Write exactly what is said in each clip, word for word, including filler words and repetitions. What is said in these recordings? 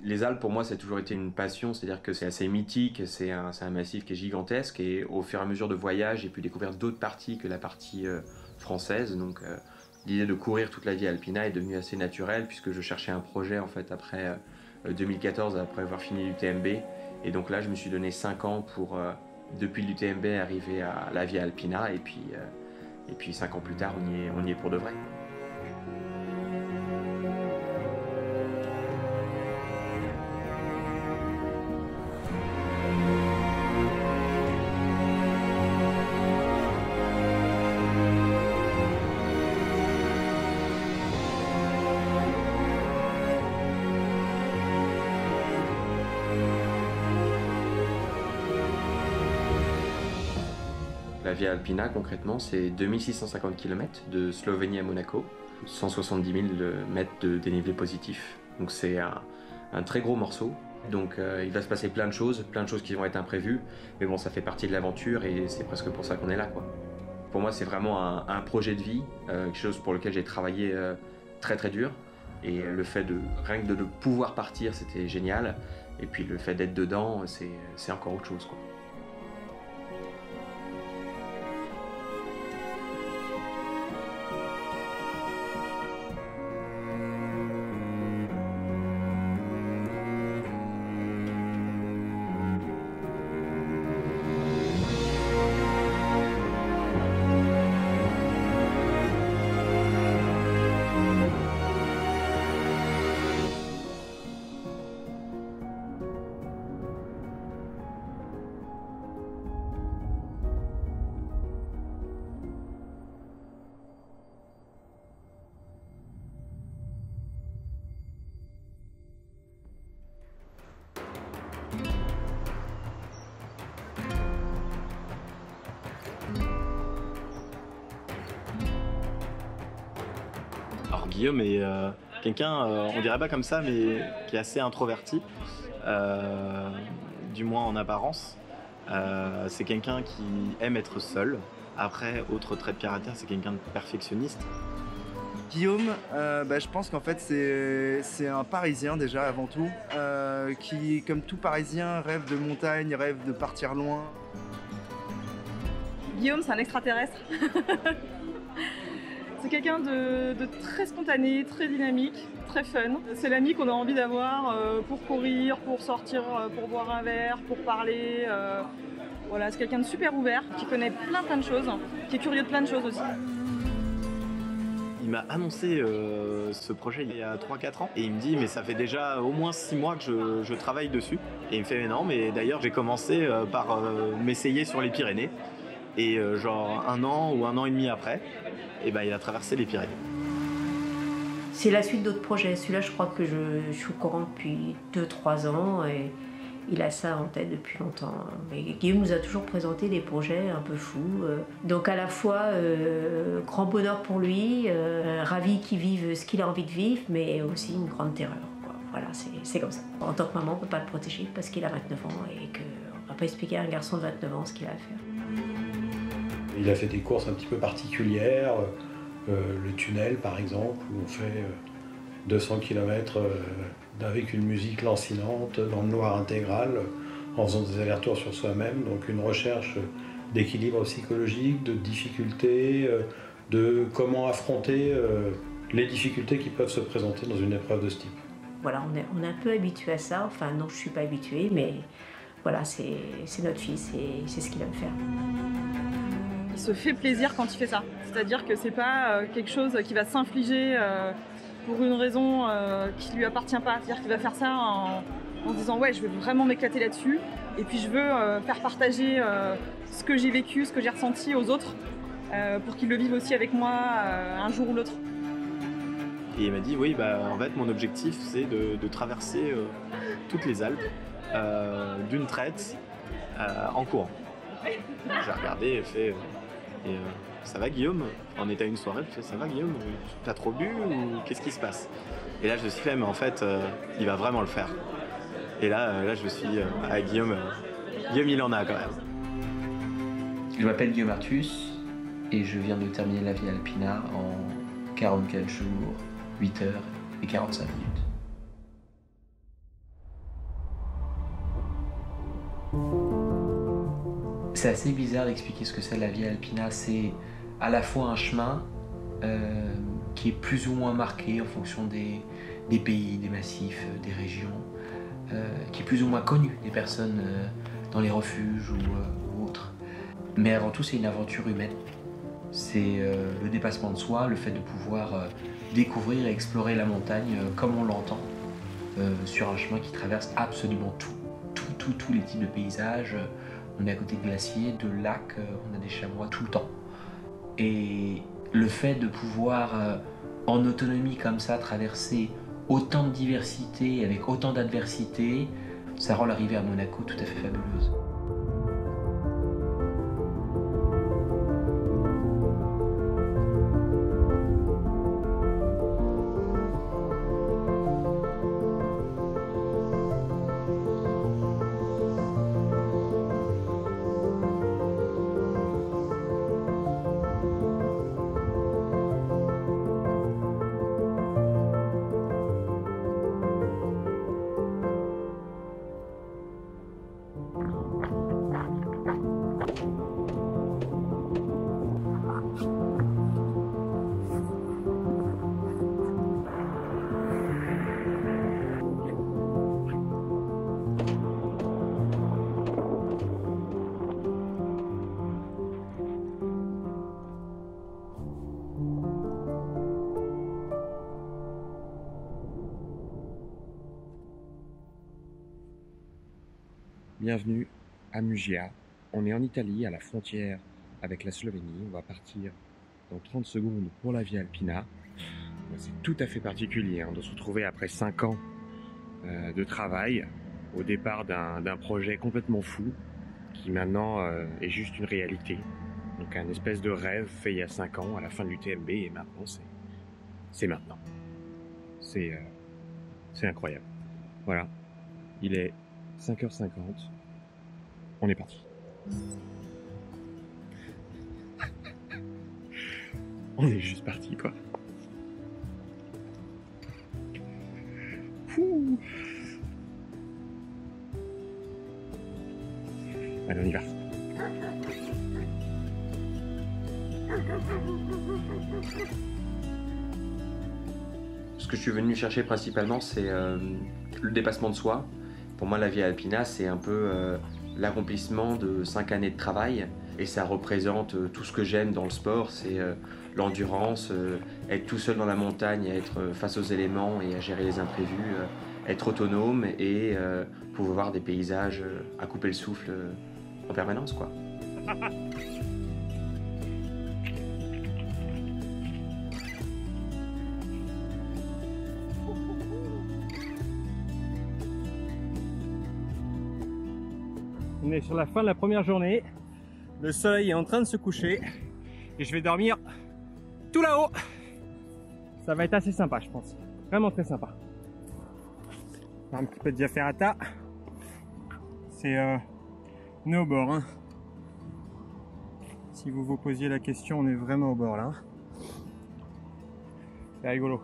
Les Alpes, pour moi, ça a toujours été une passion, c'est-à-dire que c'est assez mythique, c'est un, c'est un massif qui est gigantesque, et au fur et à mesure de voyage, j'ai pu découvrir d'autres parties que la partie euh, française. Donc, euh, l'idée de courir toute la Via Alpina est devenue assez naturelle, puisque je cherchais un projet en fait après euh, deux mille quatorze, après avoir fini l'U T M B. Et donc là, je me suis donné cinq ans pour, euh, depuis l'U T M B, arriver à la Via Alpina, et puis, euh, et puis cinq ans plus tard, on y est, on y est pour de vrai. La Via Alpina, concrètement, c'est deux mille six cent cinquante kilomètres de Slovénie à Monaco, cent soixante-dix mille mètres de dénivelé positif. Donc c'est un, un très gros morceau. Donc euh, il va se passer plein de choses, plein de choses qui vont être imprévues, mais bon, ça fait partie de l'aventure et c'est presque pour ça qu'on est là, quoi. Pour moi, c'est vraiment un, un projet de vie, euh, quelque chose pour lequel j'ai travaillé euh, très très dur. Et le fait de, rien que de, de pouvoir partir, c'était génial. Et puis le fait d'être dedans, c'est, c'est encore autre chose, quoi. Alors Guillaume est euh, quelqu'un, euh, on dirait pas comme ça, mais qui est assez introverti, euh, du moins en apparence. Euh, c'est quelqu'un qui aime être seul. Après, autre trait de caractère, c'est quelqu'un de perfectionniste. Guillaume, euh, bah, je pense qu'en fait c'est, c'est un Parisien déjà avant tout, euh, qui comme tout Parisien rêve de montagne, rêve de partir loin. Guillaume, c'est un extraterrestre. C'est quelqu'un de, de très spontané, très dynamique, très fun. C'est l'ami qu'on a envie d'avoir euh, pour courir, pour sortir, euh, pour boire un verre, pour parler. Euh, voilà, c'est quelqu'un de super ouvert, qui connaît plein plein de choses, qui est curieux de plein de choses aussi. Il m'a annoncé euh, ce projet il y a trois quatre ans et il me dit mais ça fait déjà au moins six mois que je, je travaille dessus. Et il me fait mais non, mais d'ailleurs j'ai commencé euh, par euh, m'essayer sur les Pyrénées et euh, genre un an ou un an et demi après, et ben, il a traversé les Pyrénées. C'est la suite d'autres projets. Celui-là, je crois que je, je suis au courant depuis deux trois ans et il a ça en tête depuis longtemps. Mais Guillaume nous a toujours présenté des projets un peu fous. Donc à la fois, euh, grand bonheur pour lui, euh, ravi qu'il vive ce qu'il a envie de vivre, mais aussi une grande terreur, quoi. Voilà, c'est, c'est comme ça. En tant que maman, on ne peut pas le protéger parce qu'il a vingt-neuf ans et qu'on ne va pas expliquer à un garçon de vingt-neuf ans ce qu'il a à faire. Il a fait des courses un petit peu particulières, euh, le tunnel par exemple, où on fait euh, deux cents kilomètres euh, avec une musique lancinante, dans le noir intégral, en faisant des allers-retours sur soi-même, donc une recherche d'équilibre psychologique, de difficultés, euh, de comment affronter euh, les difficultés qui peuvent se présenter dans une épreuve de ce type. Voilà, on est, on est un peu habitué à ça, enfin non, je ne suis pas habituée, mais voilà, c'est, c'est notre fils et c'est ce qu'il aime faire. Il se fait plaisir quand il fait ça. C'est-à-dire que c'est pas euh, quelque chose qui va s'infliger euh, pour une raison euh, qui lui appartient pas. C'est-à-dire qu'il va faire ça en, en se disant ouais, je veux vraiment m'éclater là-dessus. Et puis je veux euh, faire partager euh, ce que j'ai vécu, ce que j'ai ressenti aux autres, euh, pour qu'ils le vivent aussi avec moi euh, un jour ou l'autre. Et il m'a dit oui, bah en fait mon objectif c'est de, de traverser euh, toutes les Alpes euh, d'une traite euh, en courant. J'ai regardé et fait. Et, euh, ça va Guillaume? On était à une soirée, je fais ça va Guillaume? T'as trop bu ou qu'est-ce qui se passe? Et là je me suis fait mais en fait euh, il va vraiment le faire. Et là, euh, là je me suis dit euh, ah Guillaume, euh, Guillaume il en a quand même. Je m'appelle Guillaume Artus et je viens de terminer la Via Alpina en quarante-quatre jours, huit heures et quarante-cinq minutes. C'est assez bizarre d'expliquer ce que c'est la Via Alpina. C'est à la fois un chemin euh, qui est plus ou moins marqué en fonction des, des pays, des massifs, des régions, euh, qui est plus ou moins connu des personnes euh, dans les refuges ou, euh, ou autres. Mais avant tout, c'est une aventure humaine. C'est euh, le dépassement de soi, le fait de pouvoir euh, découvrir et explorer la montagne euh, comme on l'entend, euh, sur un chemin qui traverse absolument tout, tout, tout, tous les types de paysages. On est à côté de glaciers, de lacs, euh, on a des chamois tout le temps. Et le fait de pouvoir, euh, en autonomie comme ça, traverser autant de diversité, avec autant d'adversité, ça rend l'arrivée à Monaco tout à fait fabuleuse. Bienvenue à Muggia. On est en Italie, à la frontière avec la Slovénie. On va partir dans trente secondes pour la Via Alpina. C'est tout à fait particulier hein, de se retrouver après cinq ans euh, de travail au départ d'un projet complètement fou qui maintenant euh, est juste une réalité. Donc un espèce de rêve fait il y a cinq ans à la fin de l'U T M B et maintenant c'est maintenant. C'est euh, c'est incroyable. Voilà, il est cinq heures cinquante. On est parti. On est juste parti, quoi. Ouh. Allez, on y va. Ce que je suis venu chercher principalement, c'est euh, le dépassement de soi. Pour moi, la Via Alpina, c'est un peu euh, l'accomplissement de cinq années de travail et ça représente euh, tout ce que j'aime dans le sport, c'est euh, l'endurance, euh, être tout seul dans la montagne, être euh, face aux éléments et à gérer les imprévus, euh, être autonome et euh, pouvoir voir des paysages euh, à couper le souffle euh, en permanence, quoi. On est sur la fin de la première journée, le soleil est en train de se coucher et je vais dormir tout là-haut. Ça va être assez sympa, je pense, vraiment très sympa. Un petit peu de Via Ferrata, c'est euh, on est au bord. Hein. Si vous vous posiez la question, on est vraiment au bord là. C'est rigolo.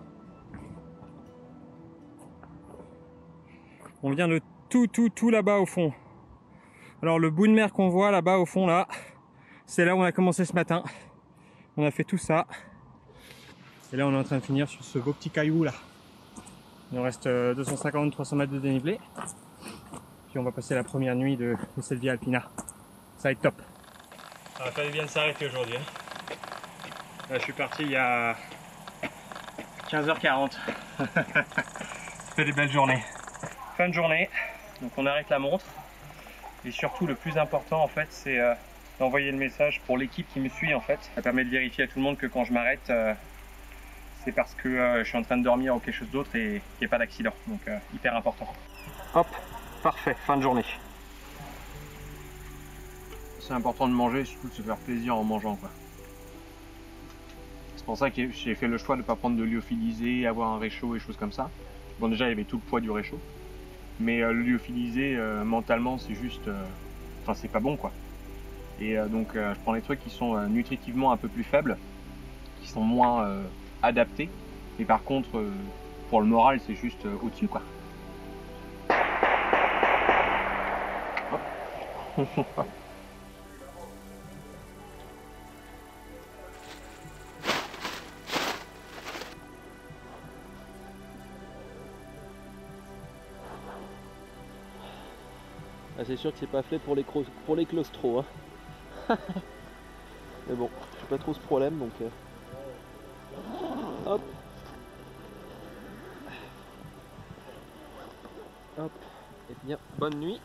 On vient de tout, tout, tout là-bas au fond. Alors le bout de mer qu'on voit là-bas au fond là, c'est là où on a commencé ce matin. On a fait tout ça. Et là on est en train de finir sur ce beau petit caillou là. Il nous reste deux cent cinquante à trois cents mètres de dénivelé. Puis on va passer la première nuit de, de cette Via Alpina. Ça va être top. Ça va faire du bien de s'arrêter aujourd'hui. Hein. Là, je suis parti il y a quinze heures quarante. Ça fait des belles journées. Fin de journée, donc on arrête la montre. Et surtout, le plus important, en fait, c'est euh, d'envoyer le message pour l'équipe qui me suit, en fait. Ça permet de vérifier à tout le monde que quand je m'arrête, euh, c'est parce que euh, je suis en train de dormir ou quelque chose d'autre et qu'il n'y ait pas d'accident. Donc, euh, hyper important. Hop, parfait, fin de journée. C'est important de manger, surtout de se faire plaisir en mangeant, quoi. C'est pour ça que j'ai fait le choix de ne pas prendre de lyophilisé, avoir un réchaud et choses comme ça. Bon, déjà, il y avait tout le poids du réchaud. Mais euh, le lyophilisé, euh, mentalement, c'est juste... Euh, enfin, c'est pas bon, quoi. Et euh, donc, euh, je prends les trucs qui sont euh, nutritivement un peu plus faibles, qui sont moins euh, adaptés. Et par contre, euh, pour le moral, c'est juste euh, au-dessus, quoi. Ah, c'est sûr que c'est pas fait pour les, pour les claustros. Hein. Mais bon, j'ai pas trop ce problème donc. Euh... Hop. Hop. Et bien, bonne nuit.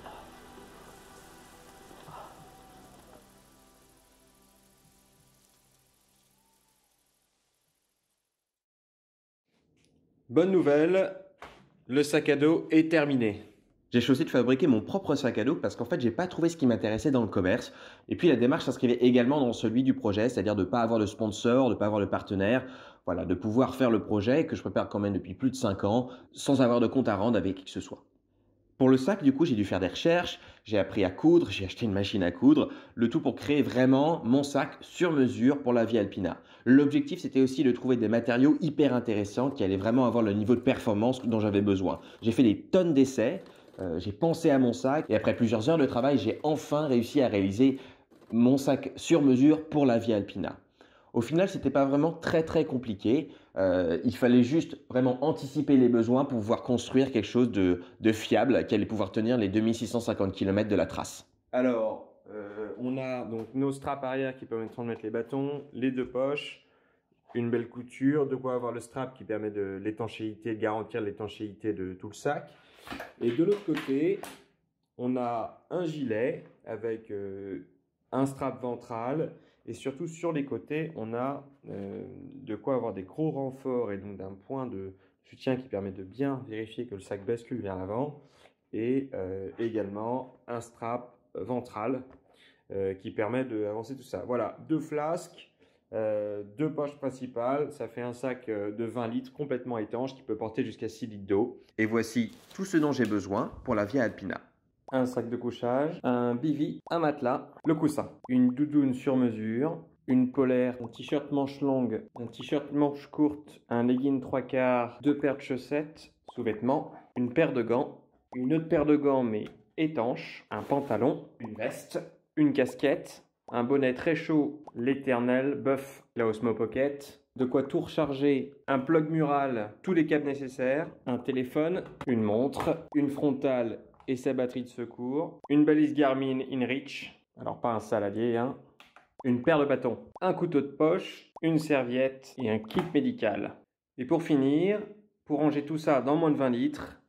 Bonne nouvelle, le sac à dos est terminé. J'ai choisi de fabriquer mon propre sac à dos parce qu'en fait, j'ai pas trouvé ce qui m'intéressait dans le commerce. Et puis, la démarche s'inscrivait également dans celui du projet, c'est-à-dire de ne pas avoir de sponsor, de ne pas avoir de partenaire, voilà, de pouvoir faire le projet que je prépare quand même depuis plus de cinq ans sans avoir de compte à rendre avec qui que ce soit. Pour le sac, du coup, j'ai dû faire des recherches, j'ai appris à coudre, j'ai acheté une machine à coudre, le tout pour créer vraiment mon sac sur mesure pour la Via Alpina. L'objectif, c'était aussi de trouver des matériaux hyper intéressants qui allaient vraiment avoir le niveau de performance dont j'avais besoin. J'ai fait des tonnes d'essais, euh, j'ai pensé à mon sac et après plusieurs heures de travail, j'ai enfin réussi à réaliser mon sac sur mesure pour la Via Alpina. Au final, ce n'était pas vraiment très très compliqué. Euh, il fallait juste vraiment anticiper les besoins pour pouvoir construire quelque chose de, de fiable qui allait pouvoir tenir les deux mille six cent cinquante kilomètres de la trace. Alors, euh, on a donc nos straps arrière qui permettront de mettre les bâtons, les deux poches, une belle couture, de quoi avoir le strap qui permet de l'étanchéité, de garantir l'étanchéité de tout le sac. Et de l'autre côté, on a un gilet avec euh, un strap ventral. Et surtout sur les côtés, on a euh, de quoi avoir des gros renforts et donc d'un point de soutien qui permet de bien vérifier que le sac bascule vers l'avant. Et euh, également un strap ventral euh, qui permet d'avancer tout ça. Voilà, deux flasques, euh, deux poches principales. Ça fait un sac de vingt litres complètement étanche qui peut porter jusqu'à six litres d'eau. Et voici tout ce dont j'ai besoin pour la Via Alpina. Un sac de couchage, un bivy, un matelas, le coussin, une doudoune sur mesure, une polaire, un t-shirt manche longue, un t-shirt manche courte, un legging trois quarts, deux paires de chaussettes, sous-vêtements, une paire de gants, une autre paire de gants mais étanche, un pantalon, une veste, une casquette, un bonnet très chaud, l'éternel Buff, la Osmo Pocket, de quoi tout recharger, un plug mural, tous les câbles nécessaires, un téléphone, une montre, une frontale et sa batterie de secours, une balise Garmin InReach, alors pas un saladier, hein, une paire de bâtons, un couteau de poche, une serviette et un kit médical. Et pour finir, pour ranger tout ça dans moins de vingt litres,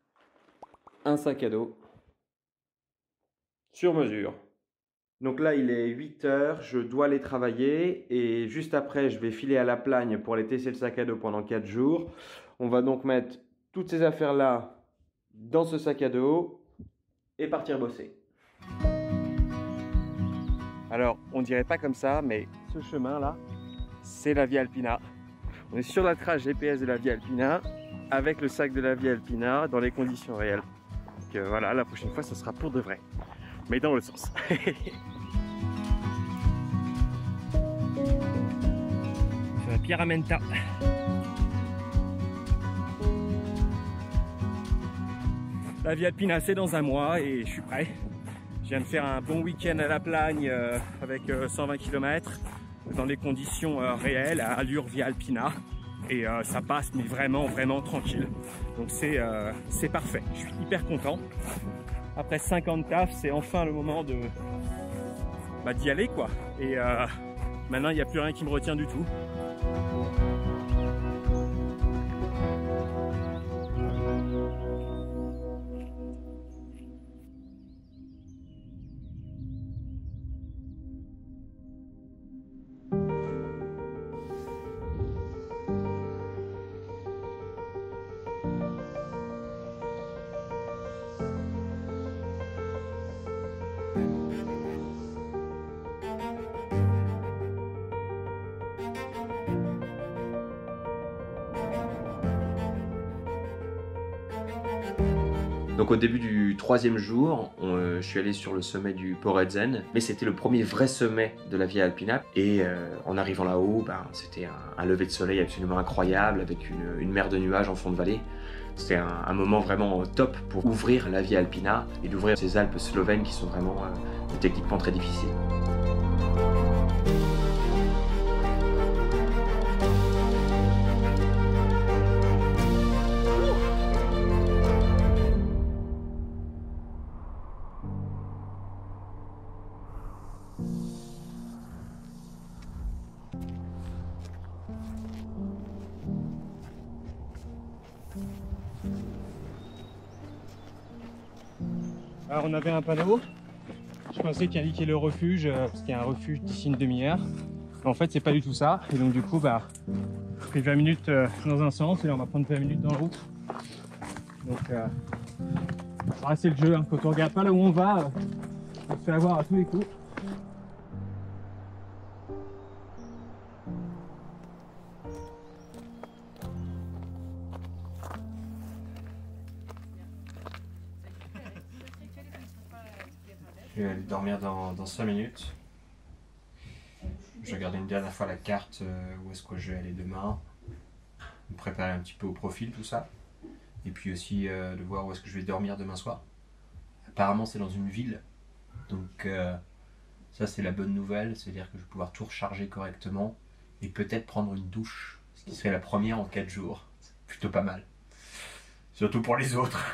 un sac à dos sur mesure. Donc là, il est huit heures, je dois aller travailler et juste après, je vais filer à la Plagne pour aller tester le sac à dos pendant quatre jours. On va donc mettre toutes ces affaires-là dans ce sac à dos et partir bosser. Alors, on dirait pas comme ça, mais ce chemin-là, c'est la Via Alpina. On est sur la trace G P S de la Via Alpina, avec le sac de la Via Alpina, dans les conditions réelles. Donc euh, voilà, la prochaine fois, ce sera pour de vrai. Mais dans le sens. C'est la Pierramenta. La Via Alpina, c'est dans un mois et je suis prêt. Je viens de faire un bon week-end à la Plagne euh, avec euh, cent vingt kilomètres dans les conditions euh, réelles, à allure Via Alpina. Et euh, ça passe, mais vraiment, vraiment tranquille. Donc c'est euh, c'est parfait. Je suis hyper content. Après cinq ans de taf, c'est enfin le moment de bah, d'y aller, quoi. Et euh, maintenant, il n'y a plus rien qui me retient du tout. Donc au début du troisième jour, on, euh, je suis allé sur le sommet du Porredzen, mais c'était le premier vrai sommet de la Via Alpina. Et euh, en arrivant là-haut, ben, c'était un, un lever de soleil absolument incroyable avec une, une mer de nuages en fond de vallée. C'était un, un moment vraiment top pour ouvrir la Via Alpina et d'ouvrir ces Alpes slovènes qui sont vraiment euh, techniquement très difficiles. Alors on avait un panneau, je pensais qu'il indiquait le refuge, euh, parce qu'il y a un refuge d'ici une demi-heure. En fait c'est pas du tout ça, et donc du coup bah j'ai pris vingt minutes euh, dans un sens, et là on va prendre vingt minutes dans l'autre. Donc euh, ah, c'est le jeu, hein. Quand on regarde pas là où on va, euh, on se fait avoir à tous les coups. Je vais aller dormir dans, dans cinq minutes. Je vais regarder une dernière fois la carte, euh, où est-ce que je vais aller demain. Me préparer un petit peu au profil, tout ça. Et puis aussi euh, de voir où est-ce que je vais dormir demain soir. Apparemment c'est dans une ville. Donc euh, ça c'est la bonne nouvelle, c'est-à-dire que je vais pouvoir tout recharger correctement. Et peut-être prendre une douche. Ce qui serait la première en quatre jours. C'est plutôt pas mal. Surtout pour les autres.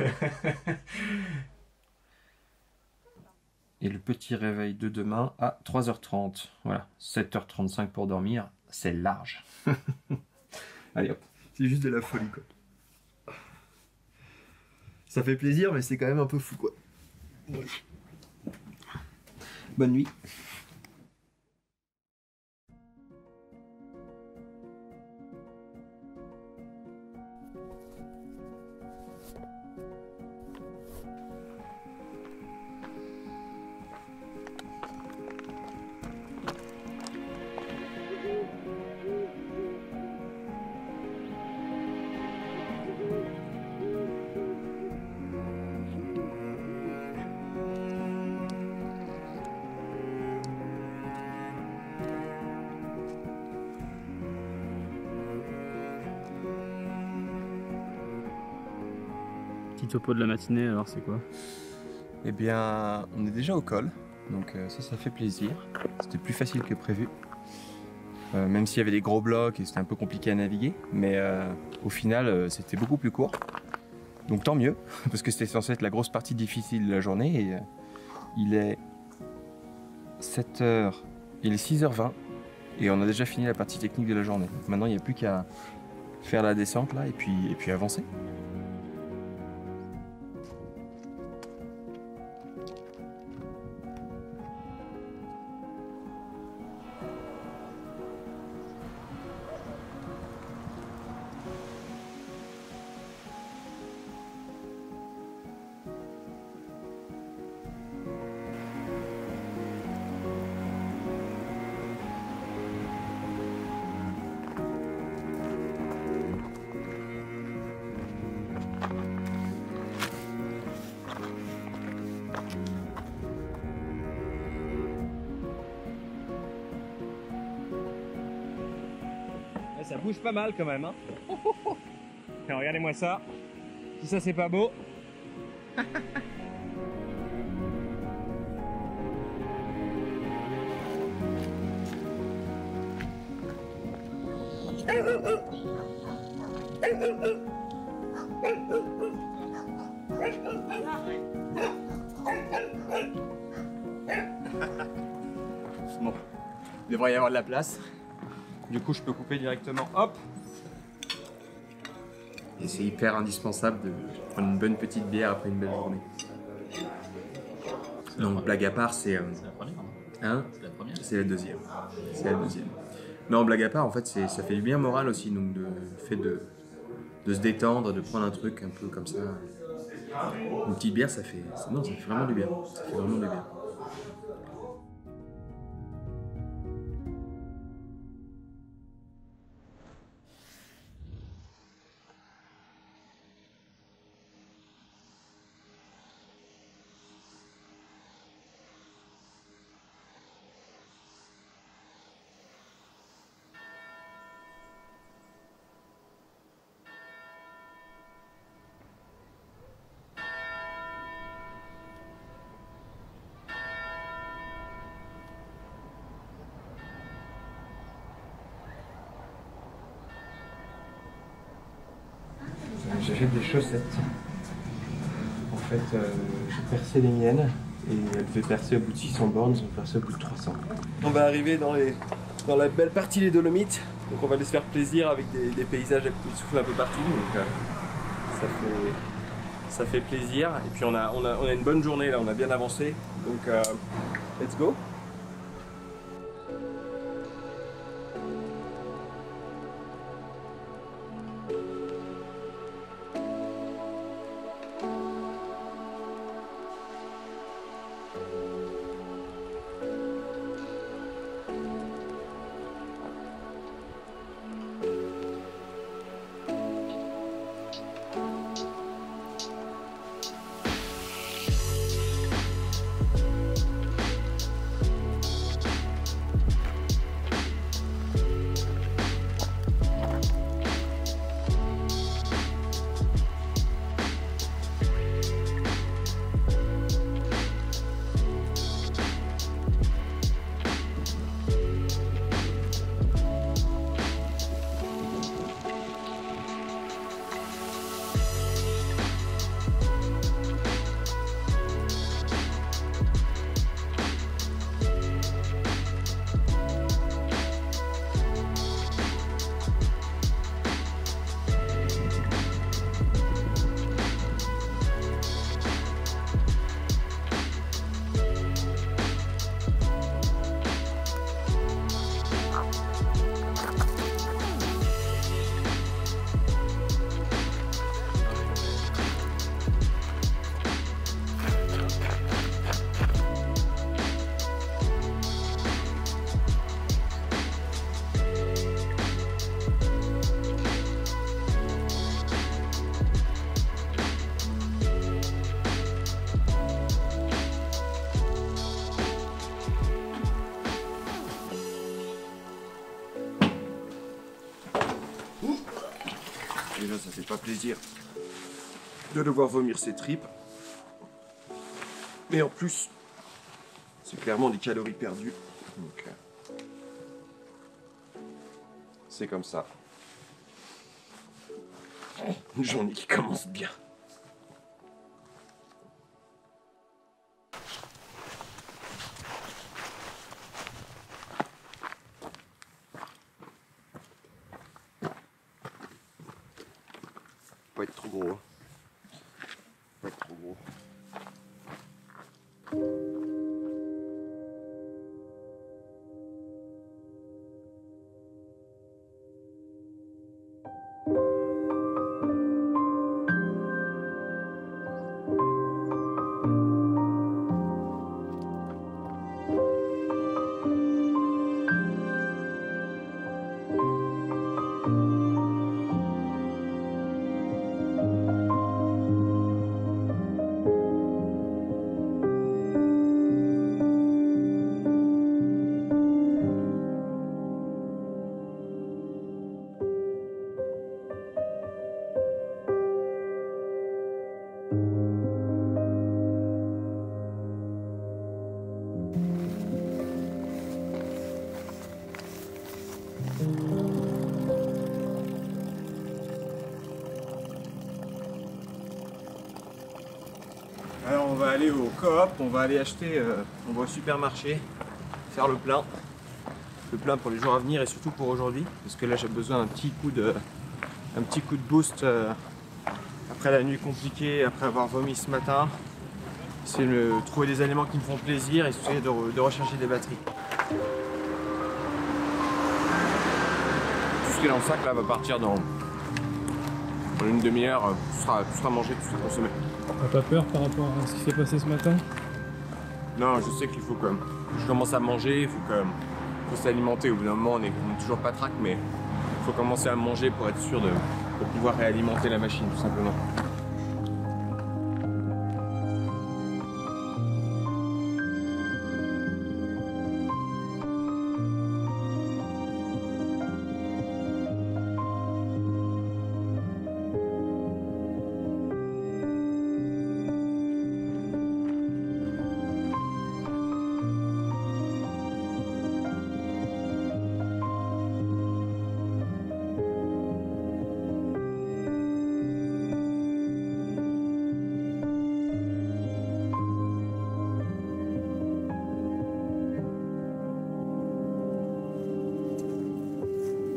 Et le petit réveil de demain à trois heures trente. Voilà, sept heures trente-cinq pour dormir, c'est large. Allez hop. C'est juste de la folie quoi. Ça fait plaisir mais c'est quand même un peu fou quoi. Bonne nuit. Petit topo de la matinée, alors c'est quoi? Eh bien, on est déjà au col, donc euh, ça, ça fait plaisir. C'était plus facile que prévu. Euh, même s'il y avait des gros blocs et c'était un peu compliqué à naviguer, mais euh, au final, euh, c'était beaucoup plus court. Donc tant mieux, parce que c'était censé être la grosse partie difficile de la journée. Et, euh, il est sept heures, il est six heures vingt, et on a déjà fini la partie technique de la journée. Maintenant, il n'y a plus qu'à faire la descente là, et puis, et puis avancer. Ça bouge pas mal quand même, hein. Alors, regardez-moi ça. Si ça c'est pas beau. Bon, il devrait y avoir de la place. Du coup, je peux couper directement, hop. Et c'est hyper indispensable de prendre une bonne petite bière après une belle journée. Donc, blague à part, c'est... Euh... C'est la première. Hein? C'est la première. C'est la deuxième. C'est la deuxième. Non, blague à part, en fait, ça fait du bien moral aussi, donc le fait de, de se détendre, de prendre un truc un peu comme ça. Une petite bière, ça fait... Non, ça fait vraiment du bien. Ça fait vraiment du bien. J'achète des chaussettes. En fait, euh, j'ai percé les miennes et elles devaient percer au bout de six cents bornes, elles ont percé au bout de trois cents. On va arriver dans, les, dans la belle partie des Dolomites, donc on va aller se faire plaisir avec des, des paysages à couper de souffle un peu partout. Donc, euh, ça fait ça fait plaisir. Et puis on a, on a, on a une bonne journée là, on a bien avancé. Donc euh, let's go. Déjà, ça fait pas plaisir de devoir vomir ses tripes. Mais en plus, c'est clairement des calories perdues. Donc, euh, c'est comme ça. Une journée qui commence bien. Pas être trop gros. Hein. Pas être trop gros. Alors on va aller au coop, on va aller acheter, euh, on va au supermarché, faire le plein. Le plein pour les jours à venir et surtout pour aujourd'hui. Parce que là j'ai besoin d'un petit coup de, un petit coup de boost euh, après la nuit compliquée, après avoir vomi ce matin. C'est de trouver des aliments qui me font plaisir et essayer de, de recharger des batteries. Tout ce qui est dans le sac là va partir dans, dans une demi-heure, tout sera, tout sera mangé, tout sera consommé. T'as pas peur par rapport à ce qui s'est passé ce matin? Non, je sais qu'il faut quand même. Je commence à manger, il faut quand même. Faut s'alimenter. Au bout d'un moment, on n'est toujours pas trac, mais il faut commencer à manger pour être sûr de, de pouvoir réalimenter la machine, tout simplement.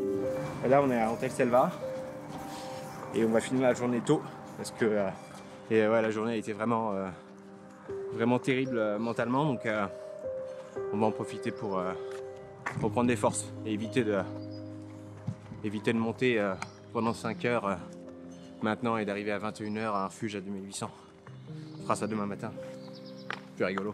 Là on est à Hotel Selva et on va finir la journée tôt parce que euh, Et euh, ouais, la journée a été vraiment, euh, vraiment terrible euh, mentalement, donc euh, on va en profiter pour, euh, pour prendre des forces et éviter de, éviter de monter euh, pendant cinq heures euh, maintenant et d'arriver à vingt et une heures à un refuge à deux mille huit cents. On fera ça demain matin. Plus rigolo.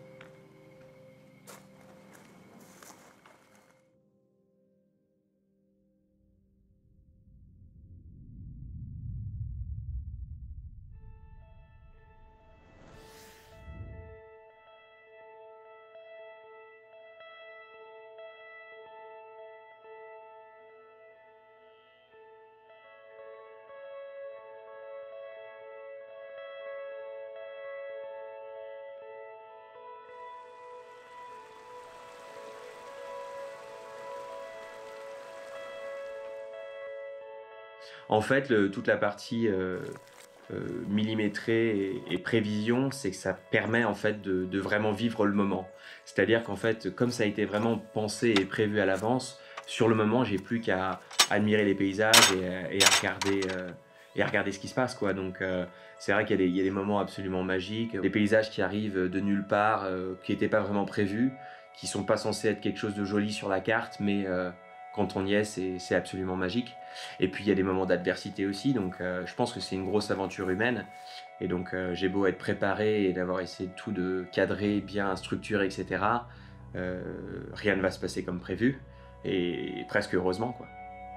En fait, le, toute la partie euh, euh, millimétrée et, et prévision, c'est que ça permet en fait de, de vraiment vivre le moment. C'est-à-dire qu'en fait, comme ça a été vraiment pensé et prévu à l'avance, sur le moment, j'ai plus qu'à admirer les paysages et, et, à regarder, euh, et à regarder ce qui se passe, quoi. Donc, euh, c'est vrai qu'il y, y a des moments absolument magiques, des paysages qui arrivent de nulle part, euh, qui n'étaient pas vraiment prévus, qui sont pas censés être quelque chose de joli sur la carte, mais euh, quand on y est, c'est absolument magique. Et puis il y a des moments d'adversité aussi, donc euh, je pense que c'est une grosse aventure humaine. Et donc euh, j'ai beau être préparé et d'avoir essayé de tout de cadrer, bien structurer, et cetera. Euh, rien ne va se passer comme prévu, et, et presque heureusement, quoi.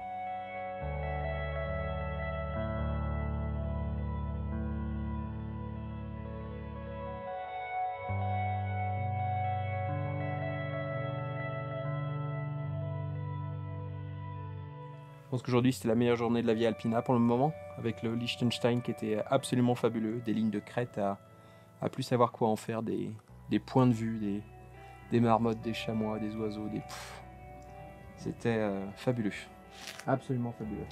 Je pense qu'aujourd'hui c'était la meilleure journée de la Via Alpina pour le moment, avec le Liechtenstein qui était absolument fabuleux, des lignes de crête à, à plus savoir quoi en faire, des, des points de vue, des, des marmottes, des chamois, des oiseaux, des... C'était euh, fabuleux, absolument fabuleux.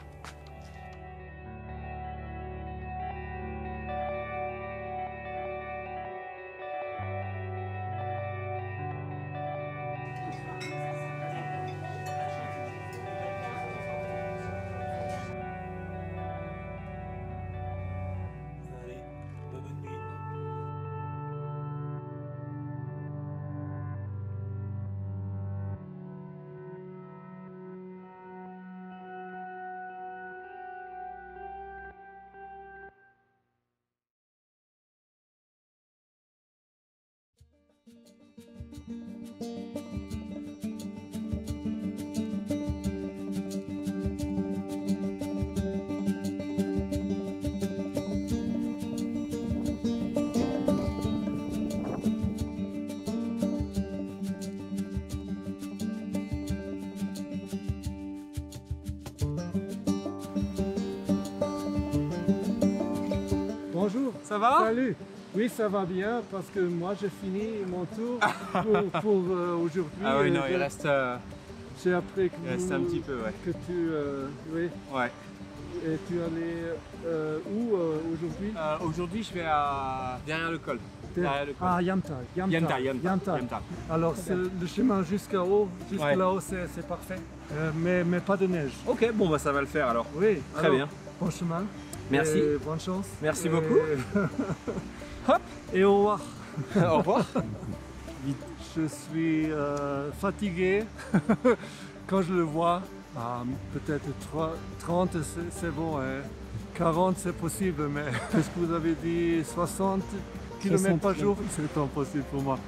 Bonjour. Ça va? Salut. Oui, ça va bien parce que moi j'ai fini mon tour pour, pour euh, aujourd'hui. Ah oui, non, il reste... Euh... J'ai appris que, il reste un petit peu, ouais. que tu... Euh, oui. Ouais. Et tu allais euh, où euh, aujourd'hui? euh, Aujourd'hui, je vais à... derrière le col. Derrière le col. Ah, Yamta. Yamta. Yamta, Yamta. Yamta. Yamta. Alors, le chemin jusqu'à haut, jusqu'à ouais. là-haut, c'est parfait. Euh, mais, mais pas de neige. Ok, bon, bah ça va le faire alors. Oui. Très alors, bien. Bon chemin. Merci. Et bonne chance. Merci et... beaucoup. Hop. Et au revoir. Au revoir. Je suis euh, fatigué quand je le vois. Ah, peut-être trente c'est bon, hein. quarante c'est possible, mais qu'est-ce que vous avez dit, soixante kilomètres par jour, c'est impossible pour moi.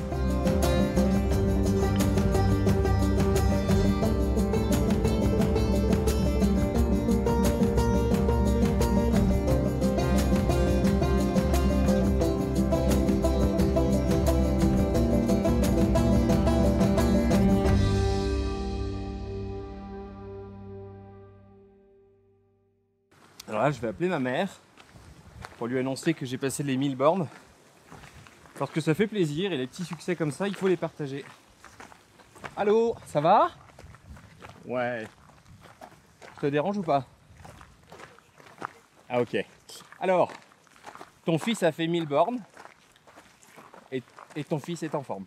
Alors là, je vais appeler ma mère pour lui annoncer que j'ai passé les mille bornes. Parce que ça fait plaisir et les petits succès comme ça, il faut les partager. Allô, ça va? Ouais. Je te dérange ou pas? Ah ok. Alors, ton fils a fait mille bornes et, et ton fils est en forme.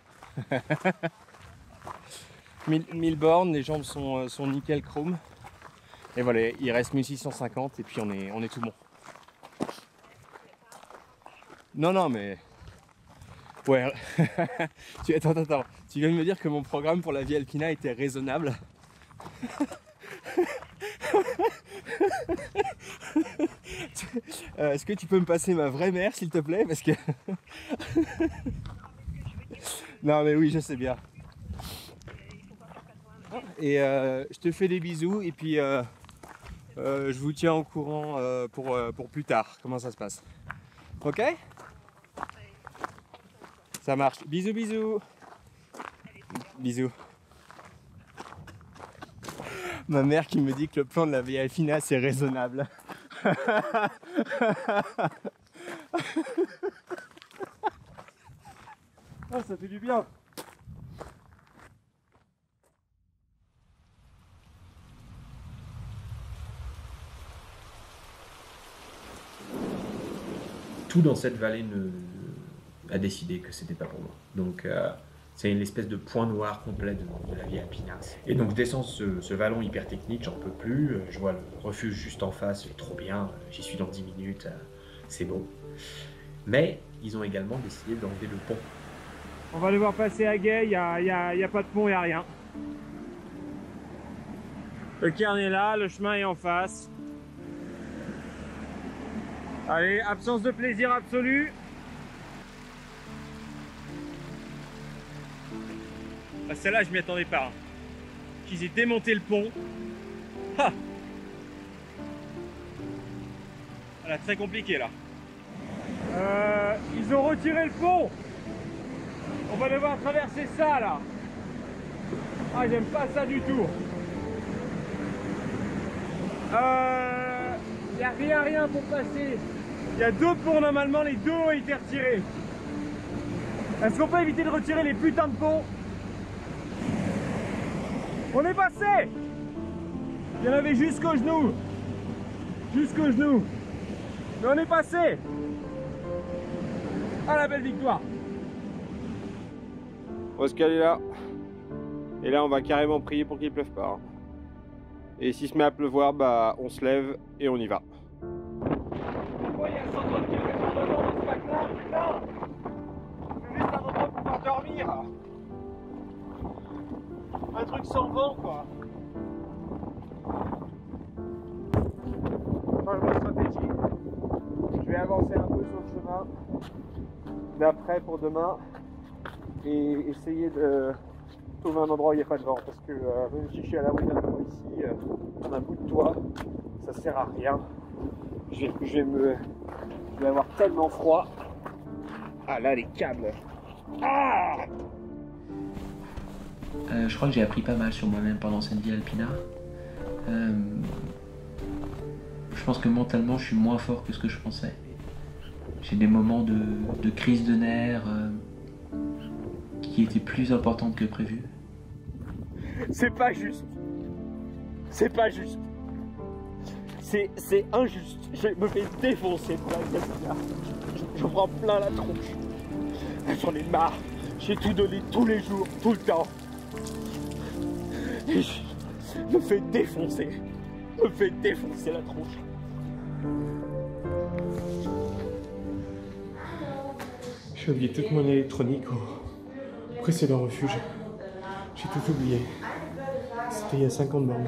mille bornes, les jambes sont, sont nickel chrome. Et voilà, il reste mille six cent cinquante et puis on est, on est tout bon. Non, non, mais... Ouais. tu... Attends, attends, attends. Tu viens de me dire que mon programme pour la Via Alpina était raisonnable. euh, Est-ce que tu peux me passer ma vraie mère, s'il te plaît? Parce que... Non, mais oui, je sais bien. Et euh, je te fais des bisous et puis euh, euh, je vous tiens au courant euh, pour, euh, pour plus tard, comment ça se passe. Ok? Ça marche. Bisous, bisous. Bisous. Ma mère qui me dit que le plan de la Via Alpina c'est raisonnable. Oh, ça fait du bien. Tout dans cette vallée ne... a décidé que c'était pas pour moi. Donc euh, c'est une espèce de point noir complet de, de la Via Alpina. Et donc je descends ce, ce vallon hyper technique, j'en peux plus. Je vois le refuge juste en face, c'est trop bien. J'y suis dans dix minutes, c'est bon. Mais ils ont également décidé d'enlever le pont. On va devoir passer à Gay, il n'y a, y a, y a pas de pont, il n'y a rien. Le cairn est là, le chemin est en face. Allez, absence de plaisir absolu. Ah, celle-là, je m'y attendais pas. Hein. Qu'ils aient démonté le pont. Ah voilà, très compliqué là. Euh, ils ont retiré le pont. On va devoir traverser ça là. Ah, j'aime pas ça du tout. Euh, y a rien, rien pour passer. Il y a deux ponts normalement, les deux ont été retirés. Est-ce qu'on peut éviter de retirer les putains de ponts? On est passé. Il y en avait jusqu'au genou. Jusqu'au genou. Mais on est passé. Ah, la belle victoire. Oscar est là. Et là on va carrément prier pour qu'il pleuve pas. Et s'il se met à pleuvoir, bah on se lève et on y va. Oh, il y a cent trente kilomètres devant, c'est pas grave, putain. C'est juste un endroit pour pouvoir dormir. Un truc sans vent quoi. Changement de stratégie. Je vais avancer un peu sur le chemin d'après pour demain et essayer de trouver un endroit où il n'y a pas de vent parce que euh, même si je suis à l'abri d'un toit ici, euh, un bout de toit, ça sert à rien. Je vais, je vais me, je vais avoir tellement froid. Ah là les câbles. Ah euh, je crois que j'ai appris pas mal sur moi-même pendant cette Via Alpina. Euh, je pense que mentalement je suis moins fort que ce que je pensais. J'ai des moments de, de crise de nerfs euh, qui étaient plus importantes que prévu. C'est pas juste. C'est pas juste. C'est injuste. Je me fais défoncer par la Alpina. Je, je prends plein la tronche. J'en ai marre. J'ai tout donné tous les jours, tout le temps. Et je me fais défoncer. Je me fais défoncer la tronche. J'ai oublié toute mon électronique au précédent refuge. J'ai tout oublié. C'était il y a cinquante bornes.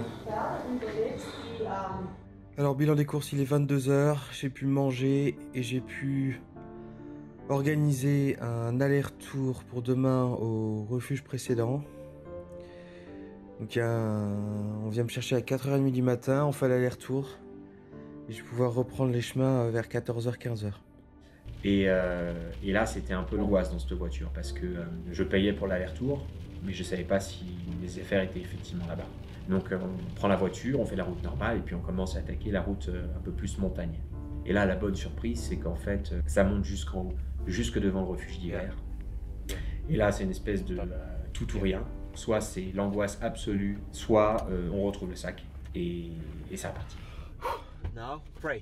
Alors bilan des courses, il est vingt-deux heures, j'ai pu manger et j'ai pu organiser un aller-retour pour demain au refuge précédent. Donc il y a un... on vient me chercher à quatre heures trente du matin, on fait l'aller-retour et je vais pouvoir reprendre les chemins vers quatorze heures quinze heures. Et, euh, et là, c'était un peu l'angoisse dans cette voiture parce que euh, je payais pour l'aller-retour, mais je ne savais pas si les affaires étaient effectivement là-bas. Donc euh, on prend la voiture, on fait la route normale et puis on commence à attaquer la route euh, un peu plus montagne. Et là, la bonne surprise, c'est qu'en fait, euh, ça monte jusqu'en haut, jusque devant le refuge d'hiver. Et là, c'est une espèce de euh, tout ou rien. Soit c'est l'angoisse absolue, soit euh, on retrouve le sac et, et c'est reparti. Now, pray.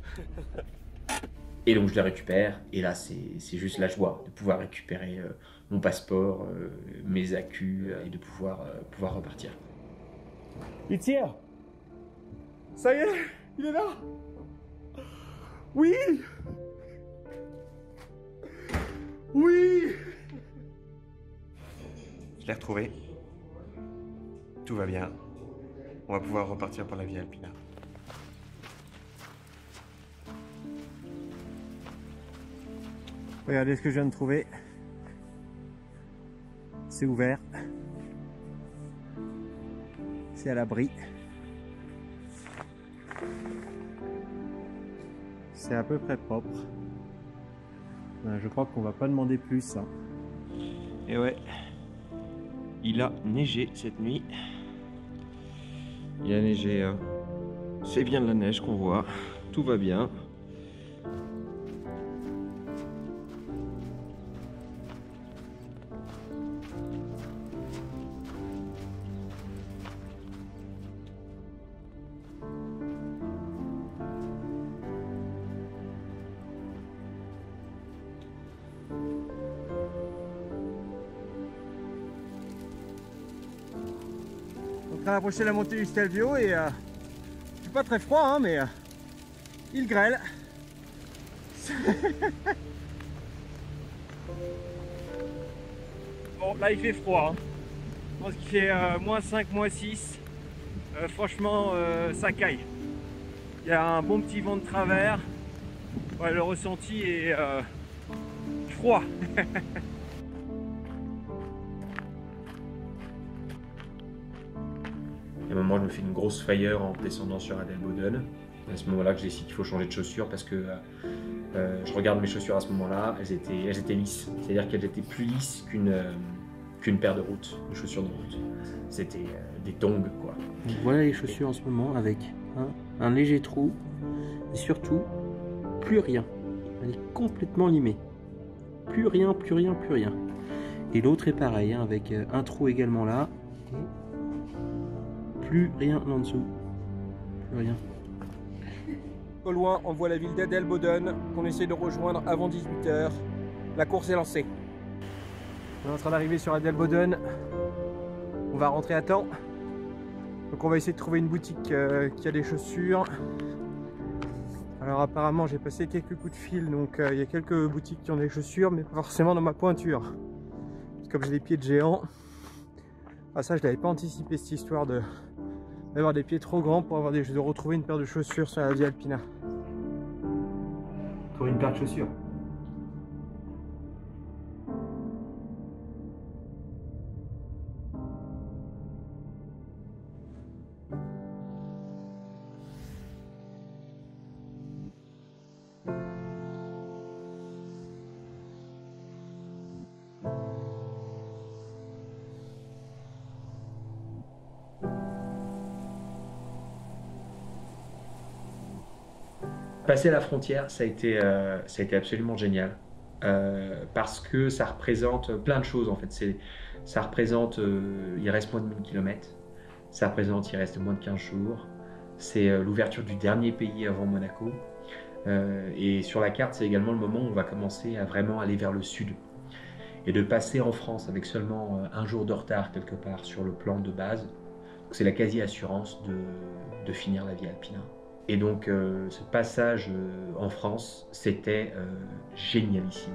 Et donc je le récupère, et là c'est juste la joie de pouvoir récupérer euh, mon passeport, euh, mes accus, euh, et de pouvoir, euh, pouvoir repartir. Il tire. Ça y est, il est là. Oui. Oui! Je l'ai retrouvé. Tout va bien. On va pouvoir repartir pour la Via Alpina. Regardez ce que je viens de trouver. C'est ouvert. C'est à l'abri. C'est à peu près propre. Ben, je crois qu'on va pas demander plus. Hein. Et ouais, il a neigé cette nuit. Il a neigé. Hein. C'est bien de la neige qu'on voit. Tout va bien. On va approcher la montée du Stelvio et euh, c'est pas très froid hein, mais euh, il grêle. Bon là il fait froid. Hein. Je pense qu'il fait euh, moins cinq, moins six. Euh, franchement euh, ça caille. Il y a un bon petit vent de travers. Ouais, le ressenti est euh, froid. Il y a un moment, je me fais une grosse frayeur en descendant sur Adelboden. À ce moment-là, que j'ai décidé qu'il faut changer de chaussures parce que euh, je regarde mes chaussures à ce moment-là, elles étaient, elles étaient lisses. C'est-à-dire qu'elles étaient plus lisses qu'une euh, qu'une paire de route, de chaussures de route. C'était euh, des tongs, quoi. Donc voilà les chaussures en ce moment avec hein, un léger trou et surtout plus rien. Elle est complètement limée. Plus rien, plus rien, plus rien. Et l'autre est pareil, hein, avec un trou également là. Et plus rien en dessous. Plus rien. Au loin, on voit la ville d'Adelboden qu'on essaie de rejoindre avant dix-huit heures. La course est lancée. On est en train d'arriver sur Adelboden. On va rentrer à temps. Donc on va essayer de trouver une boutique euh, qui a des chaussures. Alors apparemment j'ai passé quelques coups de fil, donc euh, il y a quelques boutiques qui ont des chaussures, mais pas forcément dans ma pointure. Comme j'ai des pieds de géant. Ah ça je l'avais pas anticipé cette histoire de d'avoir des pieds trop grands pour avoir des, de retrouver une paire de chaussures sur la Via Alpina. Trouver une paire de chaussures. Passer la frontière, ça a été, euh, ça a été absolument génial. Euh, parce que ça représente plein de choses en fait. C'est, ça représente, euh, il reste moins de mille kilomètres. Ça représente, il reste moins de quinze jours. C'est euh, l'ouverture du dernier pays avant Monaco. Euh, et sur la carte, c'est également le moment où on va commencer à vraiment aller vers le sud. Et de passer en France avec seulement euh, un jour de retard quelque part sur le plan de base, c'est la quasi-assurance de, de finir la Via Alpina. Et donc euh, ce passage euh, en France, c'était euh, génialissime.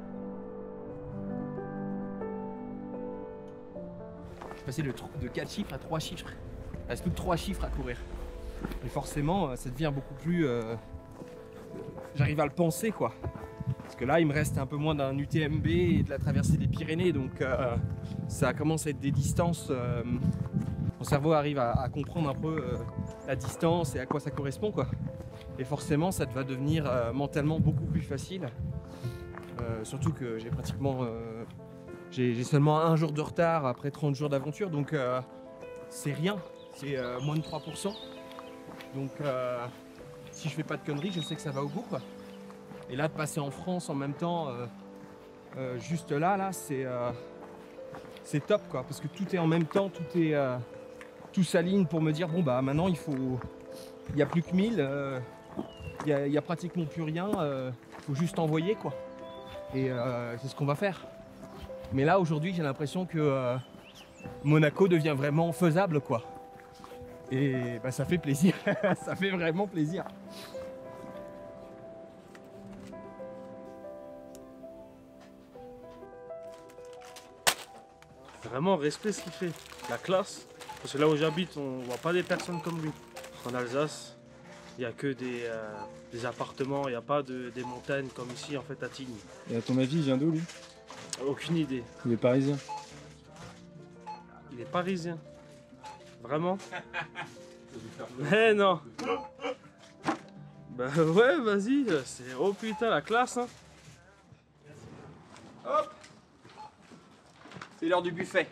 Je suis passé de, de quatre chiffres à trois chiffres. Il reste plus que trois chiffres à courir. Et forcément, ça devient beaucoup plus... Euh, J'arrive à le penser, quoi. Parce que là, il me reste un peu moins d'un U T M B et de la traversée des Pyrénées. Donc euh, ça commence à être des distances... Euh, mon cerveau arrive à, à comprendre un peu euh, la distance et à quoi ça correspond, quoi. Et forcément, ça va devenir euh, mentalement beaucoup plus facile. Euh, surtout que j'ai pratiquement... Euh, j'ai seulement un jour de retard après trente jours d'aventure, donc euh, c'est rien, c'est euh, moins de trois pour cent. Donc euh, si je fais pas de conneries, je sais que ça va au bout, quoi. Et là, de passer en France en même temps, euh, euh, juste là, là, c'est euh, c'est top, quoi, parce que tout est en même temps, tout est... Euh, tout s'aligne pour me dire bon bah maintenant il faut, il n'y a plus que mille, euh, il n'y a, y a pratiquement plus rien, il euh, faut juste envoyer, quoi. Et euh, c'est ce qu'on va faire. Mais là aujourd'hui j'ai l'impression que euh, Monaco devient vraiment faisable, quoi. Et bah, ça fait plaisir, ça fait vraiment plaisir. Vraiment, respect ce qu'il fait. La classe. Parce que là où j'habite, on voit pas des personnes comme lui. En Alsace, il n'y a que des, euh, des appartements, il n'y a pas de, des montagnes comme ici en fait à Tignes. Et à ton avis, il vient d'où lui? Aucune idée. Il est parisien. Il est parisien. Vraiment? Mais non. Bah ouais, vas-y, c'est oh putain la classe hein. Hop, c'est l'heure du buffet.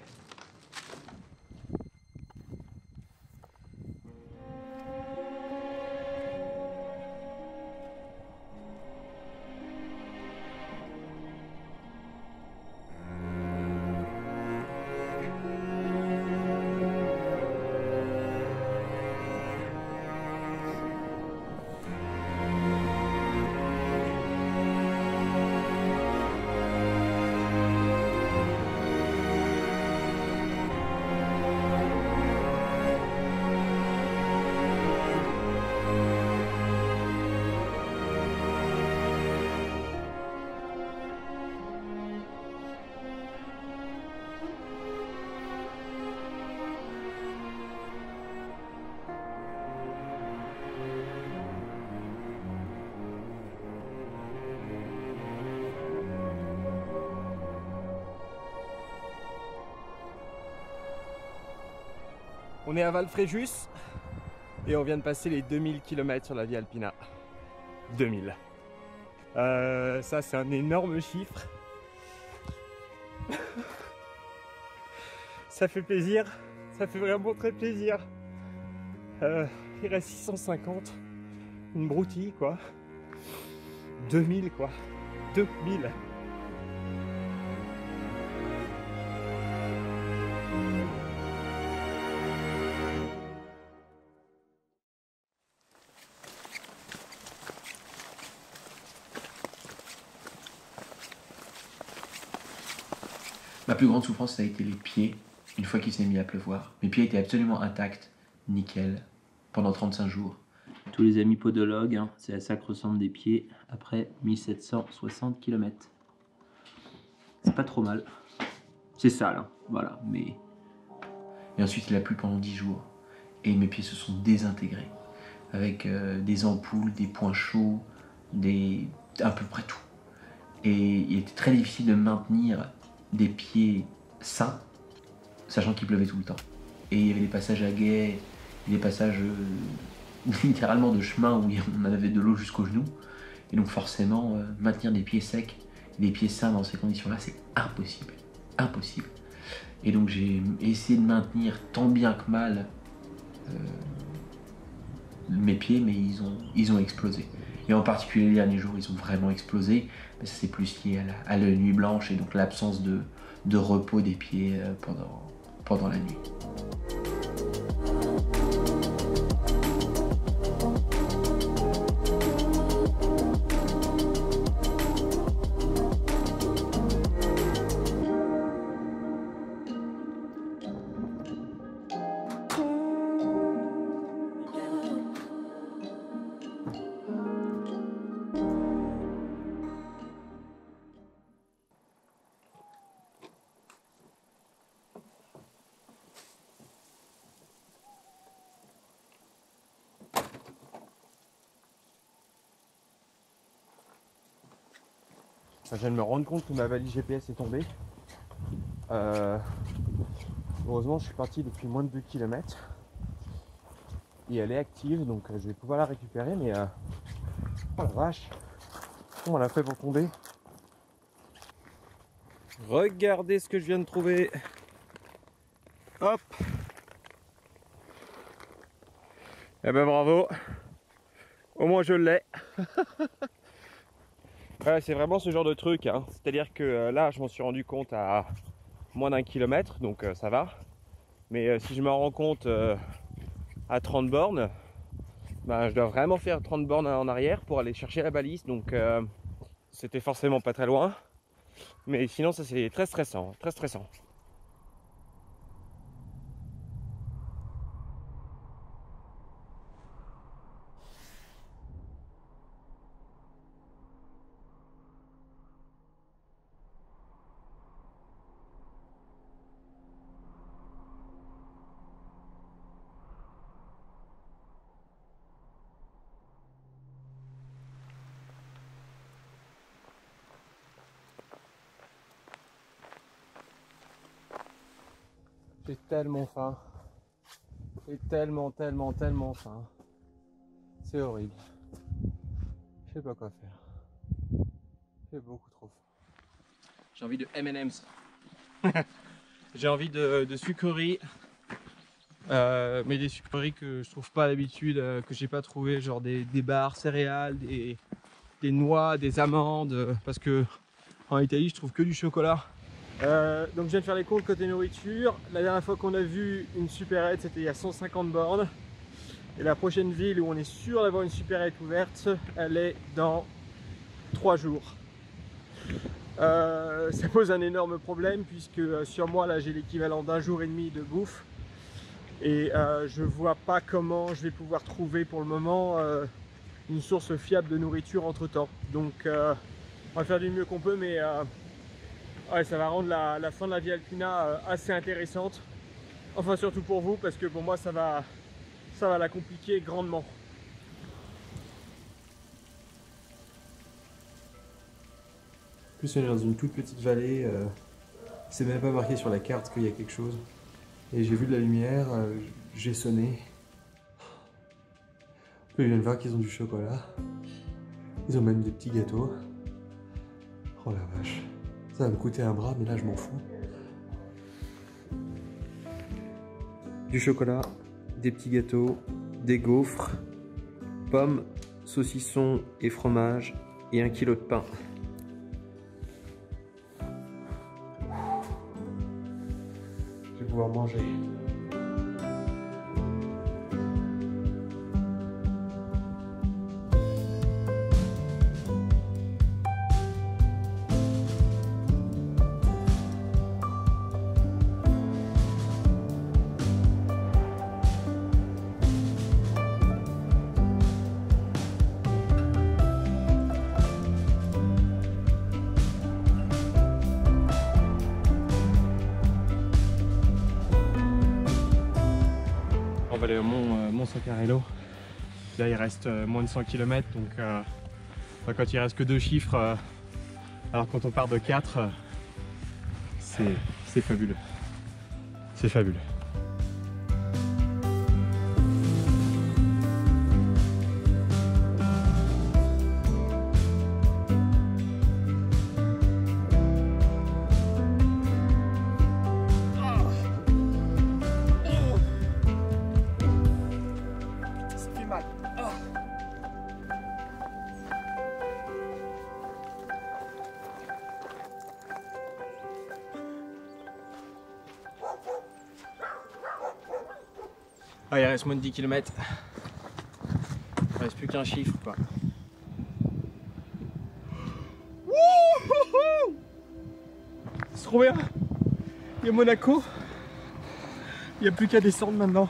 On est à Valfréjus et on vient de passer les deux mille kilomètres sur la Via Alpina. deux mille. Euh, ça c'est un énorme chiffre. Ça fait plaisir, ça fait vraiment très plaisir. Euh, il reste six cent cinquante, une broutille quoi. deux mille quoi, deux mille. Ma plus grande souffrance, ça a été les pieds, une fois qu'il s'est mis à pleuvoir. Mes pieds étaient absolument intacts, nickel, pendant trente-cinq jours. Tous les amis podologues, hein, c'est à ça que ressemblent des pieds après mille sept cent soixante kilomètres. C'est pas trop mal. C'est sale, hein, voilà, mais... Et ensuite, il a plu pendant dix jours. Et mes pieds se sont désintégrés. Avec euh, des ampoules, des points chauds, des... à peu près tout. Et il était très difficile de maintenir des pieds sains, sachant qu'il pleuvait tout le temps. Et il y avait des passages à guet, des passages euh, littéralement de chemin où on avait de l'eau jusqu'aux genoux. Et donc forcément, euh, maintenir des pieds secs, des pieds sains dans ces conditions-là, c'est impossible. Impossible. Et donc j'ai essayé de maintenir tant bien que mal euh, mes pieds, mais ils ont, ils ont explosé. Et en particulier les derniers jours, ils ont vraiment explosé. Mais ça c'est plus lié à la, à la nuit blanche et donc l'absence de, de repos des pieds euh, pendant, pendant la nuit. Je viens de me rendre compte que ma valise G P S est tombée. Euh, heureusement, je suis parti depuis moins de deux kilomètres. Et elle est active, donc je vais pouvoir la récupérer. Mais euh, oh la vache, comment on l'a fait pour tomber? Regardez ce que je viens de trouver. Hop. Eh ben bravo. Au moins je l'ai. Ouais, c'est vraiment ce genre de truc, hein. C'est-à-dire que euh, là je m'en suis rendu compte à moins d'un kilomètre, donc euh, ça va. Mais euh, si je me rends compte euh, à trente bornes, bah, je dois vraiment faire trente bornes en arrière pour aller chercher la balise, donc euh, c'était forcément pas très loin. Mais sinon ça c'est très stressant, très stressant. J'ai tellement faim. J'ai tellement, tellement, tellement faim. C'est horrible. Je sais pas quoi faire. J'ai beaucoup trop faim. J'ai envie de M and M's. J'ai envie de, de sucreries. Euh, mais des sucreries que je trouve pas d'habitude, euh, que j'ai pas trouvé, genre des, des barres céréales, des, des noix, des amandes, euh, parce que en Italie je trouve que du chocolat. Euh, donc je viens de faire les comptes côté nourriture. La dernière fois qu'on a vu une supérette, c'était il y a cent cinquante bornes. Et la prochaine ville où on est sûr d'avoir une supérette ouverte, elle est dans trois jours. Euh, ça pose un énorme problème puisque euh, sur moi là j'ai l'équivalent d'un jour et demi de bouffe. Et euh, je vois pas comment je vais pouvoir trouver pour le moment euh, une source fiable de nourriture entre temps. Donc euh, on va faire du mieux qu'on peut, mais euh, ouais, ça va rendre la, la fin de la Via Alpina euh, assez intéressante. Enfin surtout pour vous, parce que pour moi ça va, ça va la compliquer grandement. En plus on est dans une toute petite vallée, euh, c'est même pas marqué sur la carte qu'il y a quelque chose. Et j'ai vu de la lumière, euh, j'ai sonné. Puis je viens de voir qu'ils ont du chocolat. Ils ont même des petits gâteaux. Oh la vache. Ça va me coûter un bras, mais là je m'en fous. Du chocolat, des petits gâteaux, des gaufres, pommes, saucissons et fromage et un kilo de pain. Je vais pouvoir manger. On va aller au mont, euh, mont Saccarello. Là il reste euh, moins de cent kilomètres, donc euh, enfin, quand il reste que deux chiffres, euh, alors quand on part de quatre, euh, c'est fabuleux. C'est fabuleux. Ah, il reste moins de dix kilomètres. Il reste plus qu'un chiffre quoi. C'est trop bien. Il y a Monaco. Il n'y a plus qu'à descendre maintenant.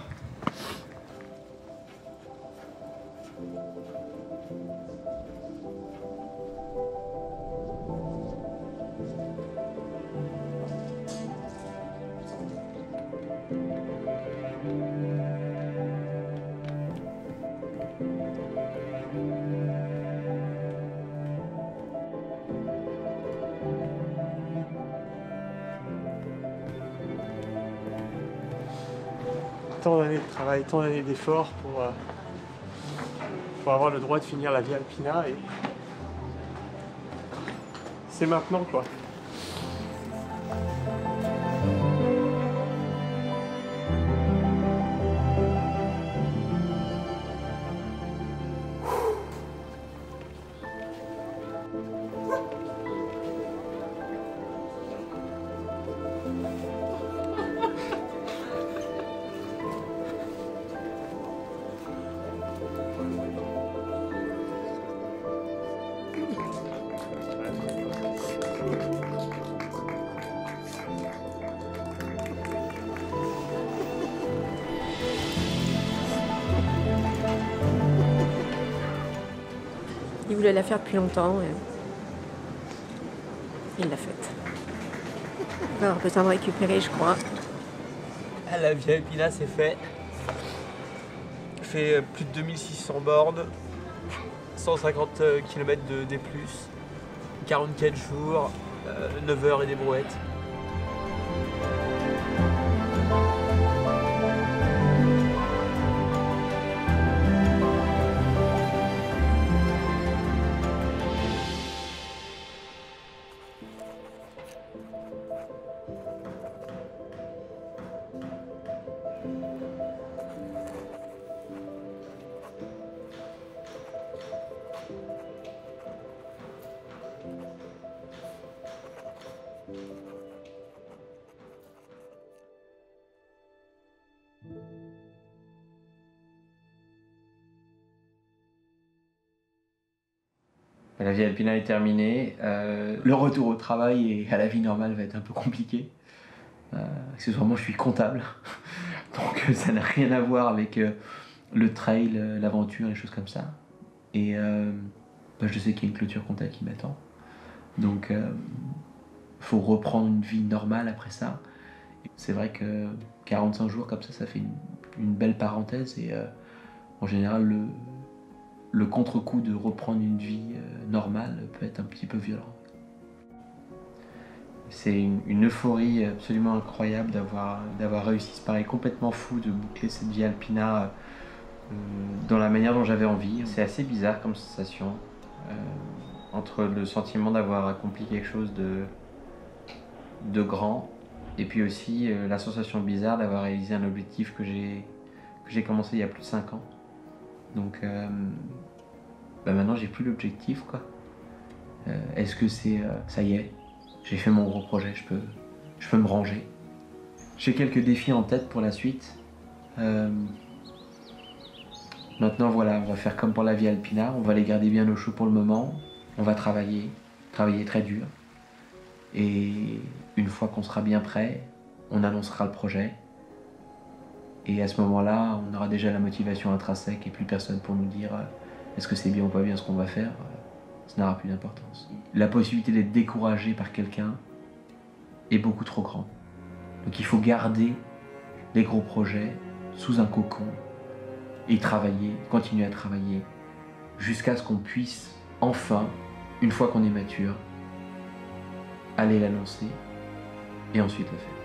Tant d'années de travail, tant d'années d'efforts pour, euh, pour avoir le droit de finir la Via Alpina et c'est maintenant quoi. Il voulait la faire depuis longtemps et il l'a faite. Il va avoir besoin de récupérer, je crois. Ah, la Via Alpina c'est fait. Fait plus de deux mille six cents bornes, cent cinquante kilomètres de D plus, quarante-quatre jours, euh, neuf heures et des brouettes. La vie Alpina est terminée. Euh, le retour au travail et à la vie normale va être un peu compliqué. Euh, accessoirement, je suis comptable. Donc ça n'a rien à voir avec euh, le trail, euh, l'aventure, les choses comme ça. Et euh, bah, je sais qu'il y a une clôture comptable qui m'attend. Donc il euh, faut reprendre une vie normale après ça. C'est vrai que quarante-cinq jours comme ça, ça fait une, une belle parenthèse. Et euh, en général, le, le contre-coup de reprendre une vie euh, normale peut être un petit peu violent. C'est une, une euphorie absolument incroyable d'avoir d'avoir réussi ce pari complètement fou de boucler cette vie Alpina euh, dans la manière dont j'avais envie. C'est assez bizarre comme sensation, euh, entre le sentiment d'avoir accompli quelque chose de, de grand et puis aussi euh, la sensation bizarre d'avoir réalisé un objectif que j'ai que j'ai commencé il y a plus de cinq ans. Donc euh, bah maintenant j'ai plus l'objectif quoi. Euh, Est-ce que c'est euh, ça y est? J'ai fait mon gros projet, je peux, je peux me ranger. J'ai quelques défis en tête pour la suite. Euh, maintenant, voilà, on va faire comme pour la vie Alpina. On va les garder bien au chaud pour le moment. On va travailler, travailler très dur. Et une fois qu'on sera bien prêt, on annoncera le projet. Et à ce moment-là, on aura déjà la motivation intrinsèque et plus personne pour nous dire euh, est-ce que c'est bien ou pas bien ce qu'on va faire. Ça n'aura plus d'importance. La possibilité d'être découragé par quelqu'un est beaucoup trop grande. Donc il faut garder les gros projets sous un cocon et travailler, continuer à travailler jusqu'à ce qu'on puisse enfin, une fois qu'on est mature, aller l'annoncer et ensuite le faire.